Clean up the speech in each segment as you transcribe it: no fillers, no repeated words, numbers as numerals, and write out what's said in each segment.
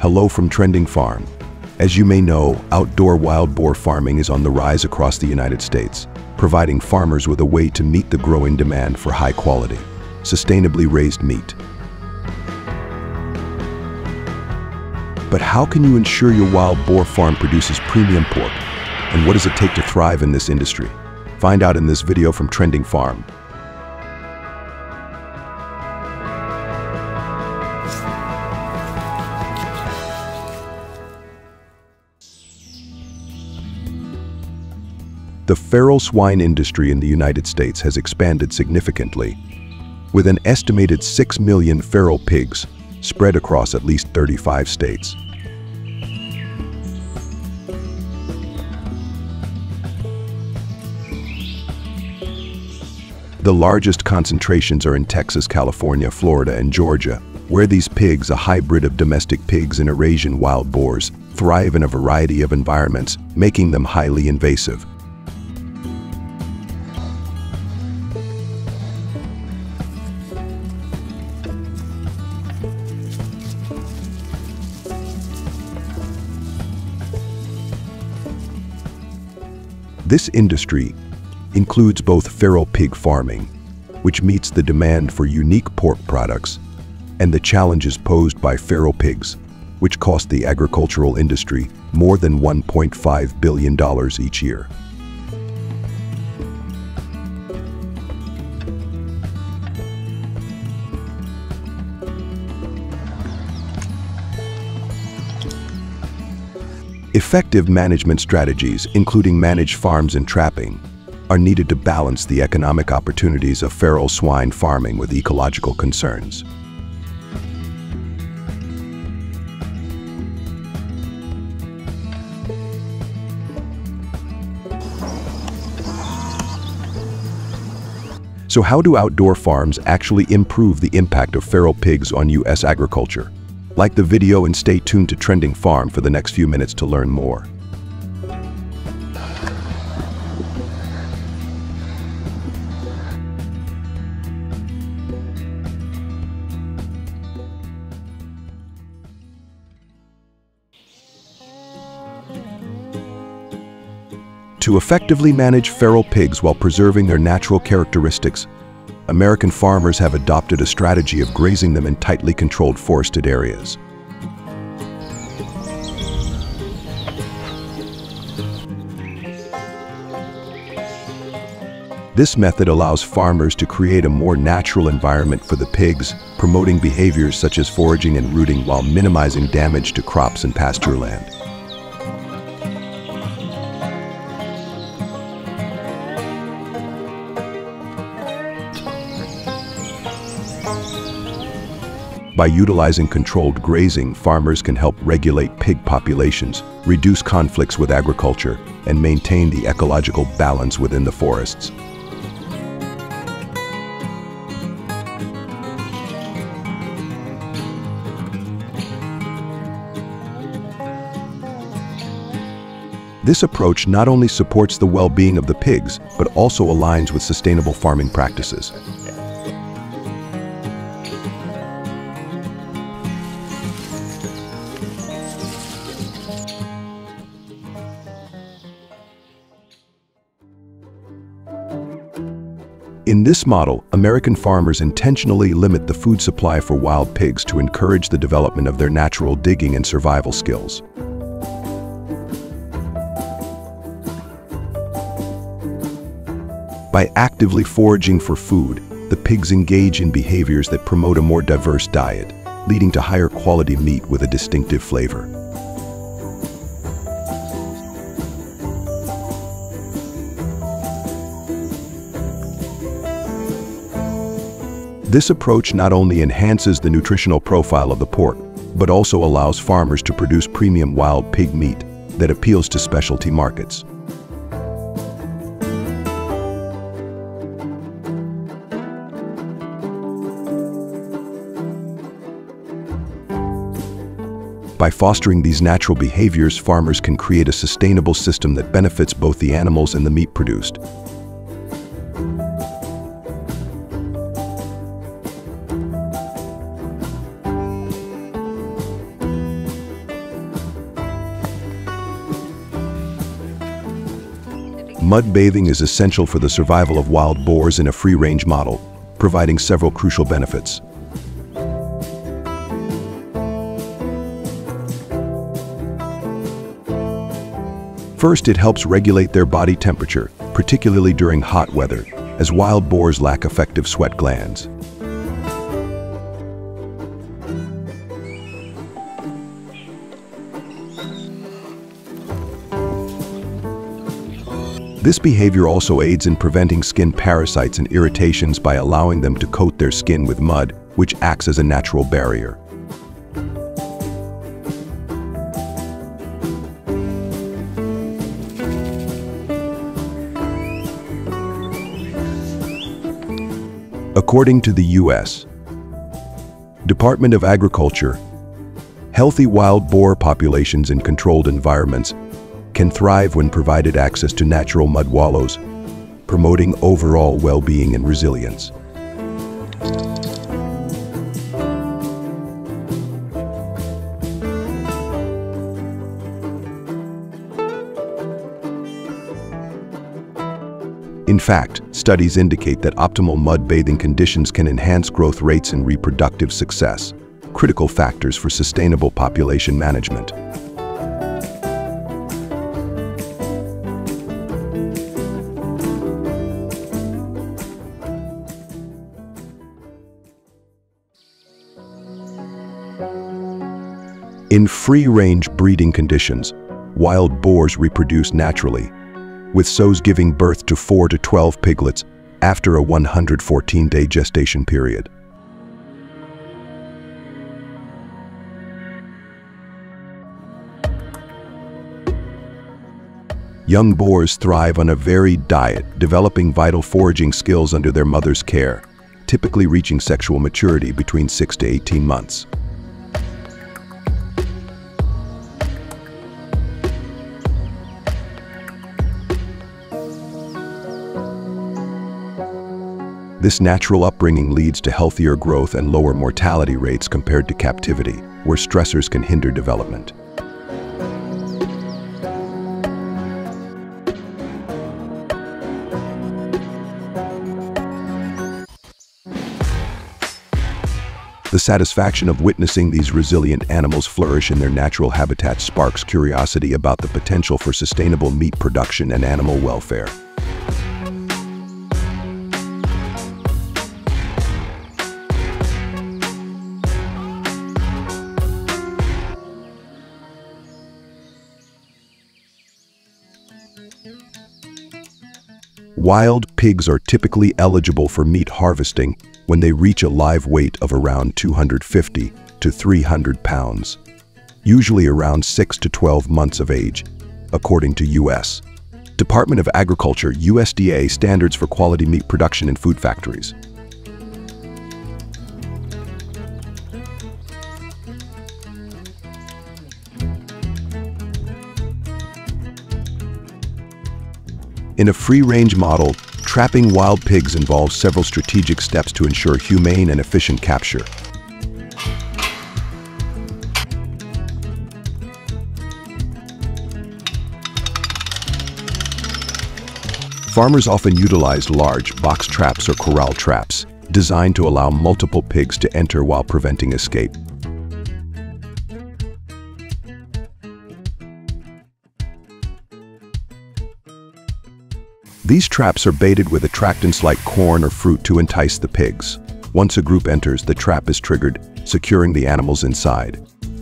Hello from Trending Farm. As you may know, outdoor wild boar farming is on the rise across the United States, providing farmers with a way to meet the growing demand for high-quality, sustainably raised meat. But how can you ensure your wild boar farm produces premium pork? And what does it take to thrive in this industry? Find out in this video from Trending Farm. The feral swine industry in the United States has expanded significantly, with an estimated 6 million feral pigs spread across at least 35 states. The largest concentrations are in Texas, California, Florida, and Georgia, where these pigs, a hybrid of domestic pigs and Eurasian wild boars, thrive in a variety of environments, making them highly invasive. This industry includes both feral pig farming, which meets the demand for unique pork products, and the challenges posed by feral pigs, which cost the agricultural industry more than $1.5 billion each year. Effective management strategies, including managed farms and trapping, are needed to balance the economic opportunities of feral swine farming with ecological concerns. So how do outdoor farms actually improve the impact of feral pigs on U.S. agriculture? Like the video and stay tuned to Trending Farm for the next few minutes to learn more. To effectively manage feral pigs while preserving their natural characteristics, American farmers have adopted a strategy of grazing them in tightly controlled forested areas. This method allows farmers to create a more natural environment for the pigs, promoting behaviors such as foraging and rooting while minimizing damage to crops and pasture land. By utilizing controlled grazing, farmers can help regulate pig populations, reduce conflicts with agriculture, and maintain the ecological balance within the forests. This approach not only supports the well-being of the pigs, but also aligns with sustainable farming practices. In this model, American farmers intentionally limit the food supply for wild pigs to encourage the development of their natural digging and survival skills. By actively foraging for food, the pigs engage in behaviors that promote a more diverse diet, leading to higher quality meat with a distinctive flavor. This approach not only enhances the nutritional profile of the pork, but also allows farmers to produce premium wild pig meat that appeals to specialty markets. By fostering these natural behaviors, farmers can create a sustainable system that benefits both the animals and the meat produced. Mud bathing is essential for the survival of wild boars in a free-range model, providing several crucial benefits. First, it helps regulate their body temperature, particularly during hot weather, as wild boars lack effective sweat glands. This behavior also aids in preventing skin parasites and irritations by allowing them to coat their skin with mud, which acts as a natural barrier. According to the U.S. Department of Agriculture, healthy wild boar populations in controlled environments can thrive when provided access to natural mud wallows, promoting overall well-being and resilience. In fact, studies indicate that optimal mud bathing conditions can enhance growth rates and reproductive success, critical factors for sustainable population management. In free-range breeding conditions, wild boars reproduce naturally, with sows giving birth to 4 to 12 piglets after a 114-day gestation period. Young boars thrive on a varied diet, developing vital foraging skills under their mother's care, typically reaching sexual maturity between 6 to 18 months. This natural upbringing leads to healthier growth and lower mortality rates compared to captivity, where stressors can hinder development. The satisfaction of witnessing these resilient animals flourish in their natural habitat sparks curiosity about the potential for sustainable meat production and animal welfare. Wild pigs are typically eligible for meat harvesting when they reach a live weight of around 250 to 300 pounds, usually around 6 to 12 months of age, according to U.S. Department of Agriculture (USDA) standards for quality meat production in food factories. In a free-range model, trapping wild pigs involves several strategic steps to ensure humane and efficient capture. Farmers often utilize large box traps or corral traps, designed to allow multiple pigs to enter while preventing escape. These traps are baited with attractants like corn or fruit to entice the pigs. Once a group enters, the trap is triggered, securing the animals inside.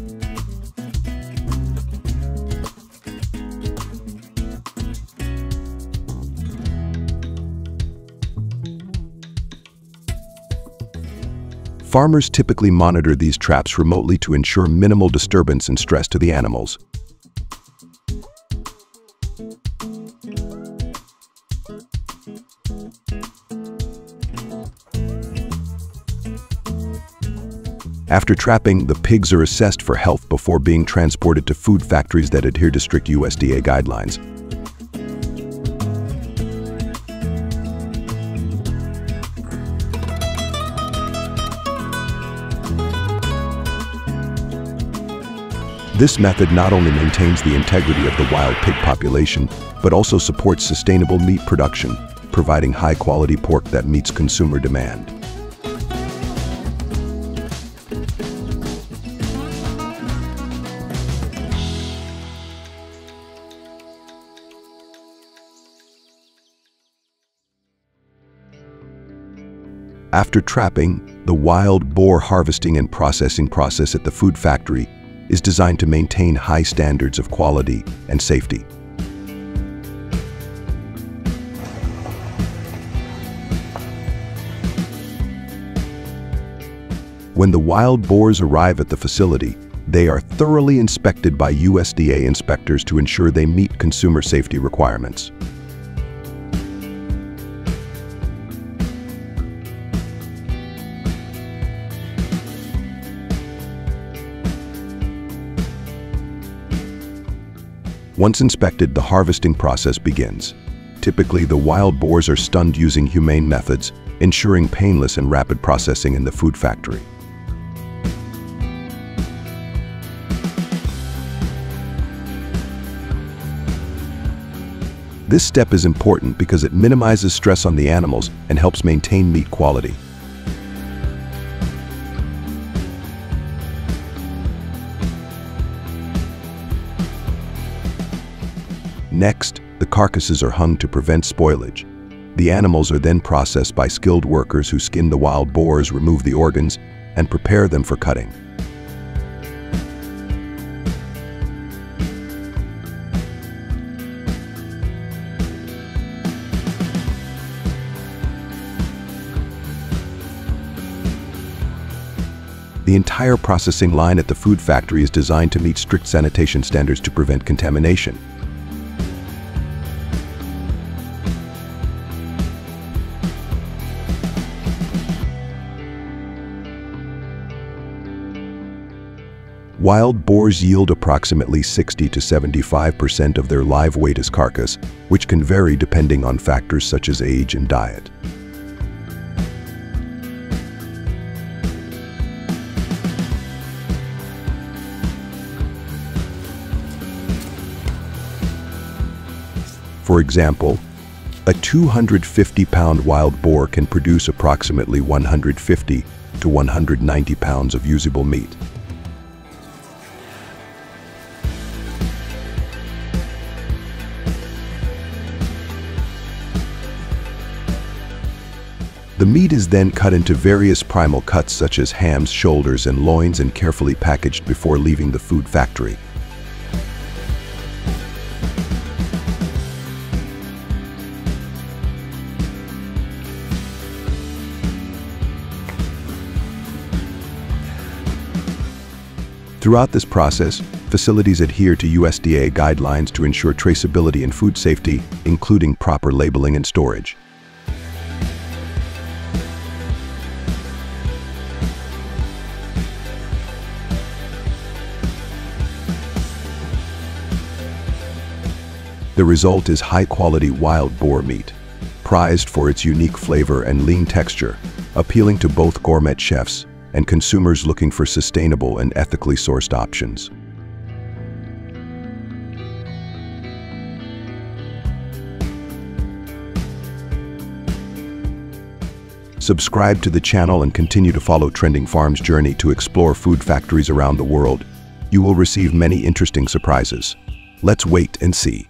Farmers typically monitor these traps remotely to ensure minimal disturbance and stress to the animals. After trapping, the pigs are assessed for health before being transported to food factories that adhere to strict USDA guidelines. This method not only maintains the integrity of the wild pig population, but also supports sustainable meat production, providing high-quality pork that meets consumer demand. After trapping, the wild boar harvesting and processing process at the food factory is designed to maintain high standards of quality and safety. When the wild boars arrive at the facility, they are thoroughly inspected by USDA inspectors to ensure they meet consumer safety requirements. Once inspected, the harvesting process begins. Typically, the wild boars are stunned using humane methods, ensuring painless and rapid processing in the food factory. This step is important because it minimizes stress on the animals and helps maintain meat quality. Next, the carcasses are hung to prevent spoilage. The animals are then processed by skilled workers who skin the wild boars, remove the organs, and prepare them for cutting. The entire processing line at the food factory is designed to meet strict sanitation standards to prevent contamination. Wild boars yield approximately 60 to 75% of their live weight as carcass, which can vary depending on factors such as age and diet. For example, a 250-pound wild boar can produce approximately 150 to 190 pounds of usable meat. The meat is then cut into various primal cuts such as hams, shoulders, and loins and carefully packaged before leaving the food factory. Throughout this process, facilities adhere to USDA guidelines to ensure traceability and food safety, including proper labeling and storage. The result is high-quality wild boar meat, prized for its unique flavor and lean texture, appealing to both gourmet chefs and consumers looking for sustainable and ethically sourced options. Subscribe to the channel and continue to follow Trending Farms' journey to explore food factories around the world. You will receive many interesting surprises. Let's wait and see.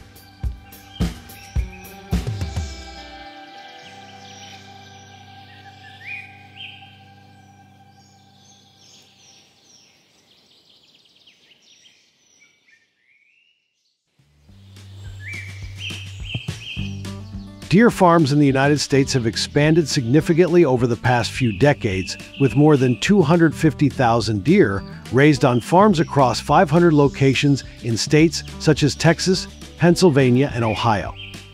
Deer farms in the United States have expanded significantly over the past few decades, with more than 250,000 deer raised on farms across 500 locations in states such as Texas, Pennsylvania, and Ohio.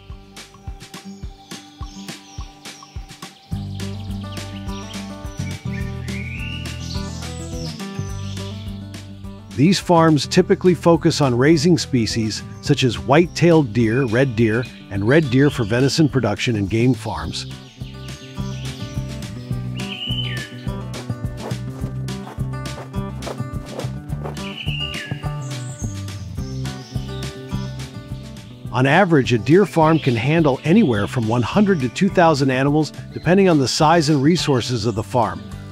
These farms typically focus on raising species such as white-tailed deer, and red deer for venison production and game farms. On average, a deer farm can handle anywhere from 100 to 2,000 animals, depending on the size and resources of the farm.